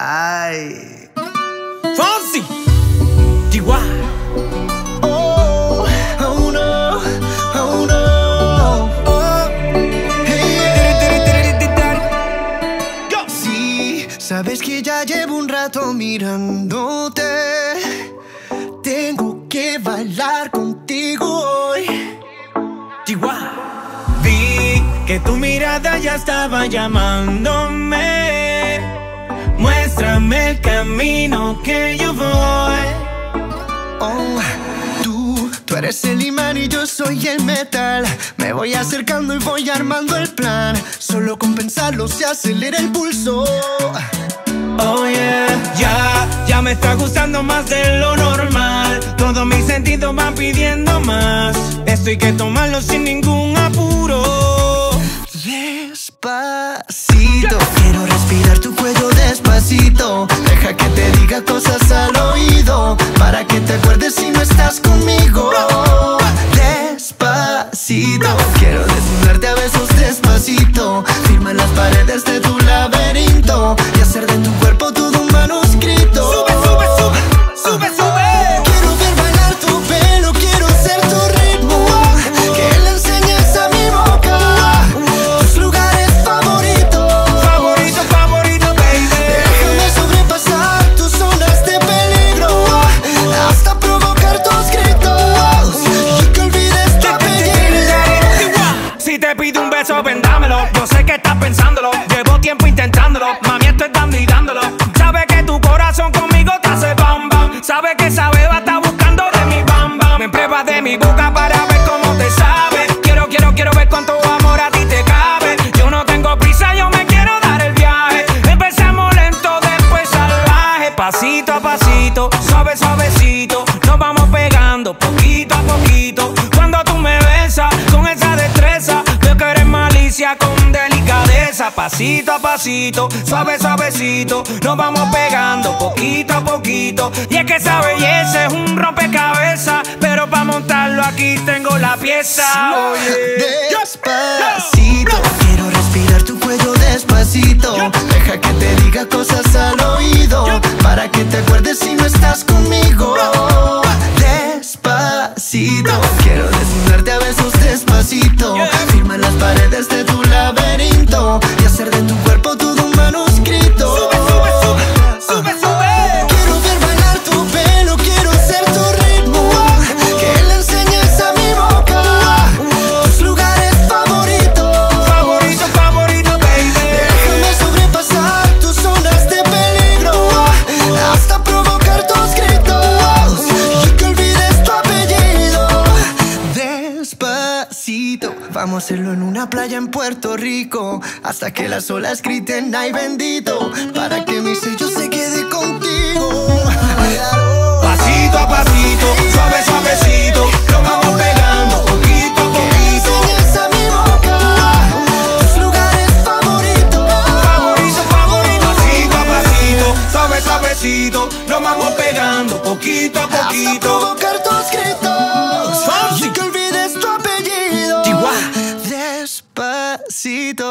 Ay. Fonsi, Chihuahua. Oh, oh no, oh no. Oh, hey. Sí, sabes que ya llevo un rato mirándote. Tengo que bailar contigo hoy. Chihuahua. Vi que tu mirada ya estaba llamándome. Muéstrame el camino que yo voy. Oh, tú eres el imán y yo soy el metal. Me voy acercando y voy armando el plan. Solo con pensarlo se acelera el pulso. Oh yeah, ya me está gustando más de lo normal. Todos mis sentidos van pidiendo más. Esto hay que tomarlo sin ningún apuro. Despacito, quiero respirar tu cuello despacito. Deja que te diga cosas al oído, para que te acuerdes si no estás conmigo. Despacito, quiero desnudarte a besos despacito. Firma en las paredes de tu laberinto y hacer de tu cuerpo todo un manuscrito. Sube, sube, sube, sube, sube. Quiero ver bailar tu pelo, quiero ser tu ritmo. Que le enseñes a mi boca tus lugares favoritos. Favorito, favorito, baby. Déjame sobrepasar tus zonas de peligro, hasta provocar tus gritos y que olvides tu apellido. Si te pido un beso, ven dámelo. Yo sé que estás pensándolo, llevo tiempo intentándolo. Mami, esto es dando y dándolo. Sabe que tu corazón conmigo te hace bam bam. Sabe que esa beba está buscando de mi bam bam. Me pruebas de mi boca para ver cómo te sabe. Quiero ver cuánto amor a ti te cabe. Yo no tengo prisa, yo me quiero dar el viaje. Empezamos lento, después salvaje. Pasito a pasito, suave, suavecito. Nos vamos pegando poquito a poquito. Cuando tú me besas con esa destreza, veo que eres malicia con delicadeza. Pasito a pasito, suave, suavecito. Nos vamos pegando poquito a poquito. Y es que esa belleza es un rompecabezas, pero para montarlo aquí tengo la pieza. Despacito, quiero respirar tu cuello despacito. Deja que te diga cosas al oído, para que te acuerdes si no estás conmigo. Despacito, quiero desnudarte a besos despacito. Firma en las paredes de tu laberinto y hacer de tu cuerpo todo un manuscrito. Sube, sube, sube, sube, sube. Quiero ver bailar tu pelo, quiero ser tu ritmo. Que le enseñes a mi boca tus lugares favoritos. Favorito, favorito, baby. Déjame sobrepasar tus zonas de peligro, hasta provocar tus gritos y que olvides tu apellido. Despacito, vamos a hacerlo en una playa en Puerto Rico, hasta que las olas griten ay bendito, para que mi sello se quede contigo. Pasito a pasito, suave, suavecito. Nos vamos pegando poquito a poquito. Enseñes a mi boca tus lugares favoritos. Favorito, favorito. Pasito a pasito, suave, suavecito. Nos vamos pegando poquito a Hasta poquito. provocar tus gritos y que olvides tu apellido. Chihuahua. Despacito.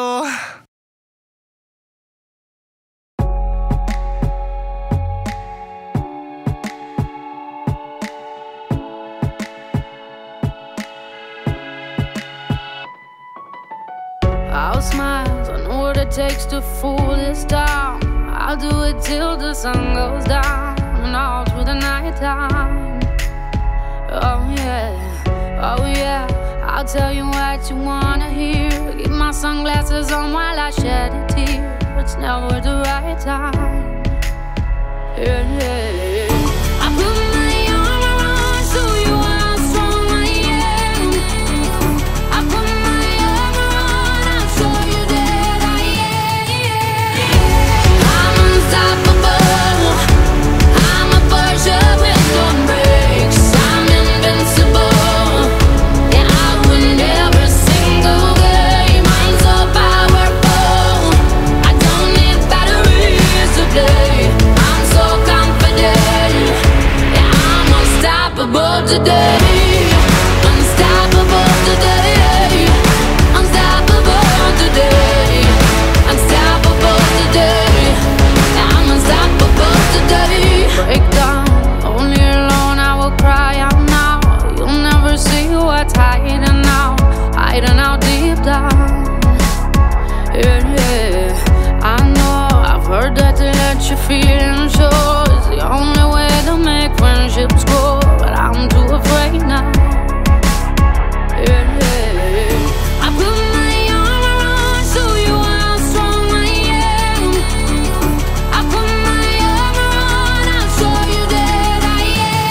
I'll smile, I know what it takes to fool this town. I'll do it till the sun goes down and all through the night time. Oh yeah, I'll tell you what you wanna hear. Keep my sunglasses on while I shed a tear. It's never the right time. Yeah. I put my arm around so you are strong, I am. I put my arm around, I'll show you that I am. I'm unstoppable. I'm a Porsche with no brakes. I'm invincible. Yeah, I win every single game. I'm so powerful. I don't need batteries to play. I'm so confident. Yeah, yeah. I know, I've heard that to let your feelings show is the only way to make friendships grow, but I'm too afraid now. Yeah, yeah. I put my arm around, show you how strong I am. I put my arm around, I'll show you that I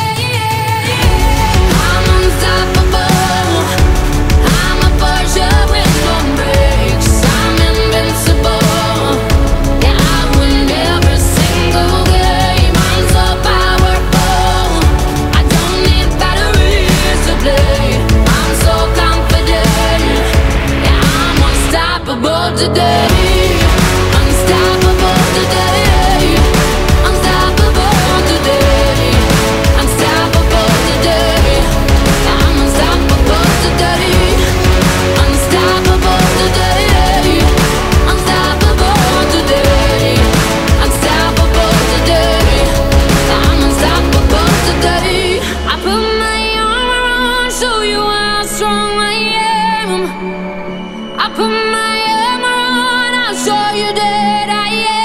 am. I'm unstoppable. I'm a Porsche with no brakes. I'm invincible. Yeah, I win every single game. I'm so powerful. I don't need batteries to play. I'm so confident. Yeah, I'm unstoppable today. Unstoppable today. Unstoppable today. Unstoppable today. I'm unstoppable today. Unstoppable today. Unstoppable today. Unstoppable today. I'm unstoppable today. I put my arm around, show you how strong I am. I put my arm around, I'll show you that I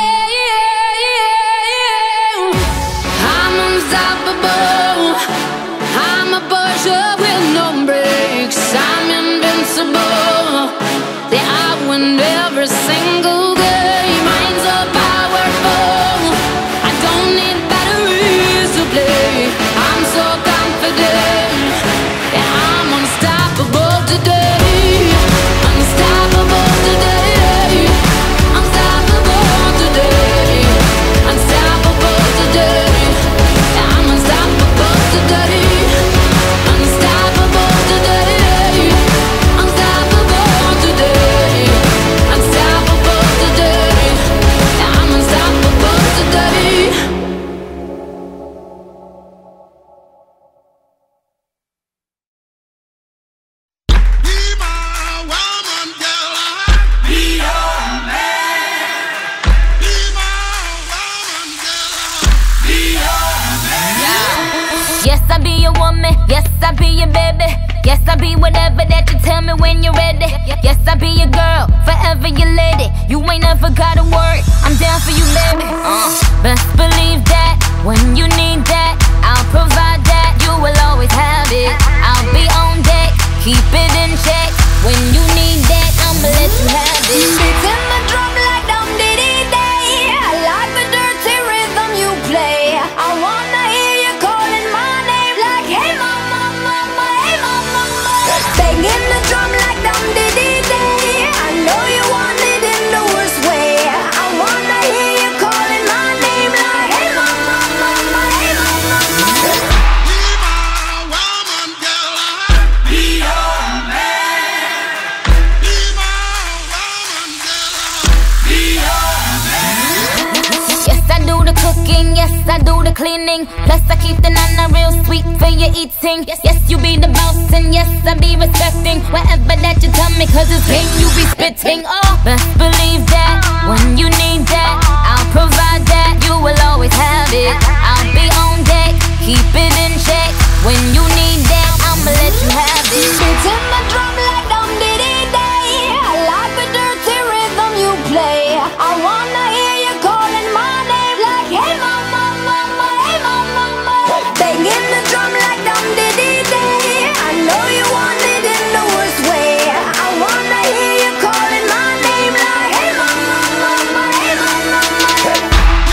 am. I'm unstoppable. I'm a Porsche with no brakes. I'm invincible. Yeah, I win every single game. I'm so powerful. I don't need batteries to play. I'm so confident. Yeah, I'm unstoppable today. Unstoppable today. Unstoppable today. Unstoppable today. Yeah, I'm unstoppable today. Unstoppable today. Unstoppable today. Unstoppable today. Yeah, I'm unstoppable today. Yes, I be your woman. Yes, I be your baby. Yes, I be whatever that you tell me when you're ready. Yes, I be your girl, forever your lady. You ain't never gotta worry, I'm down for you, baby. Best believe that when you need that, I'll provide that. You will always have it. I'll be on deck, keep it in check. When you need that, I'ma let you have it. Beating the drum like dum diddy day. I like the dirty rhythm you play. I wanna hear you calling my name like, hey mama, mama, hey mama, mama. Banging the drum like dum diddy day. I know you want it in the worst way. I wanna hear you calling my name like, hey mama, mama, hey mama, mama. Yes, I do the cooking, yes, I do the cleaning. Plus, I keep the nana real sweet for your eating. Yes, you be the boss, and yes, I be respecting whatever that you tell me, cause it's game you be spitting. Oh, best believe that when you need that, I'll provide that. You will always have it. I'll be on deck, keep it in check. When you need that, I'ma let you have it. Beating the drum like dum diddy day. I like the dirty rhythm you play. I wanna hear you calling my name like, hey mama, mama, hey mama, mama. Banging the drum like dum diddy day. I know you want it in the worst way. I wanna hear you calling my name like, hey mama, mama, hey mama, mama.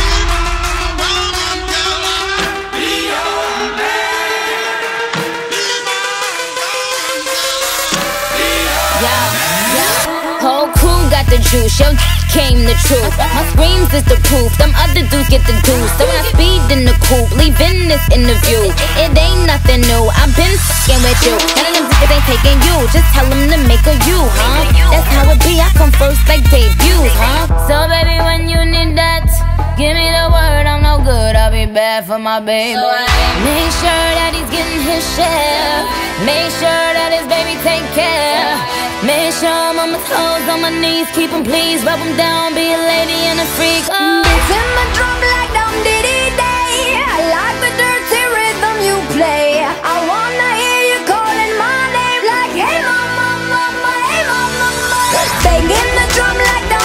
Whole crew got the juice, yo came the truth. My screams is the proof, them other dudes get the deuce. So when I speed in the coupe, leaving this interview, it ain't nothing new, I've been f***ing with you. None of them niggas ain't taking you, just tell them to make a you, huh? That's how it be, I come first like debuts, huh? So baby, when you need that, give me the word, I'm no good, I'll be bad for my baby. Make sure that he's getting his share. Make sure that his baby take care. Make sure I'm on my toes, on my knees, keep him please, rub him down, be a lady and a freak. Oh. Beating the drum like dum diddy day. I like the dirty rhythm you play. I wanna hear you calling my name like, hey mama, mama, hey mama, mama. Banging the drum like dum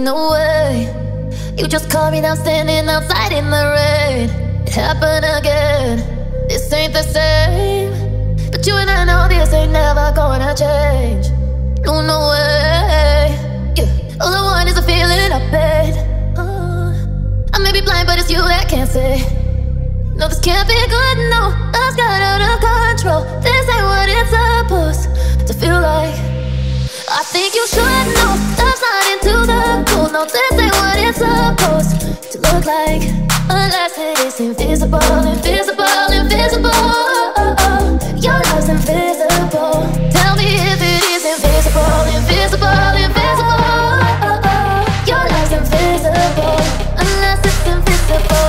no way. You just caught me down standing outside in the rain. It happened again. This ain't the same. But you and I know this ain't never gonna change. No, no way. Yeah. All I want is a feeling of pain. I may be blind, but it's you that can't say. No, this can't be good, no. Love's got out of control. This ain't what it's supposed to feel like. I think you should know. Love's not into the cool. No, this ain't what it's supposed to look like. Unless it is invisible, invisible, invisible. Your love's invisible. Tell me if it is invisible, invisible, invisible. Your love's invisible. Unless it's invisible.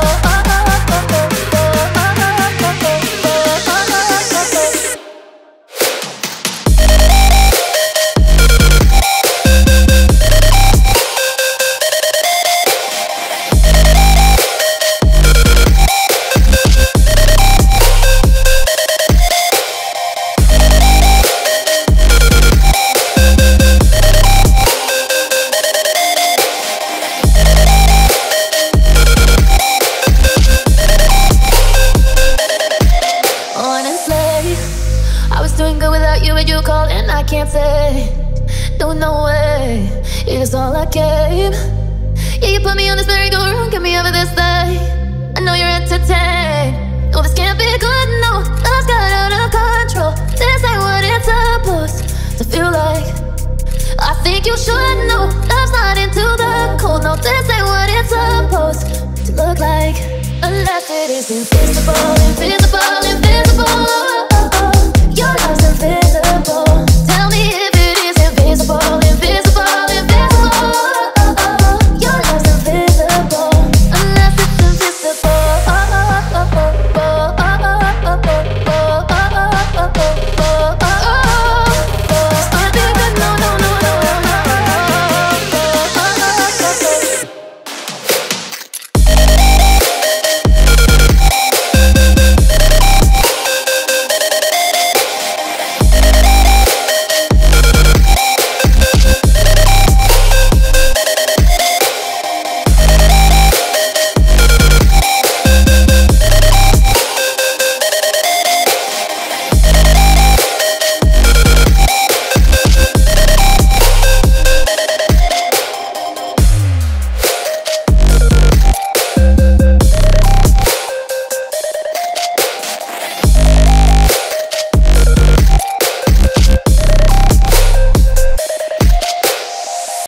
Can't say, no way, it is all I came. Yeah, you put me on this merry-go-round, get me over this thing. I know you're entertained. No, this can't be good, no. Love's got out of control. This ain't what it's supposed to feel like. I think you should know. Love's not into the cold. No, this ain't what it's supposed to look like. Unless it is invisible, invisible.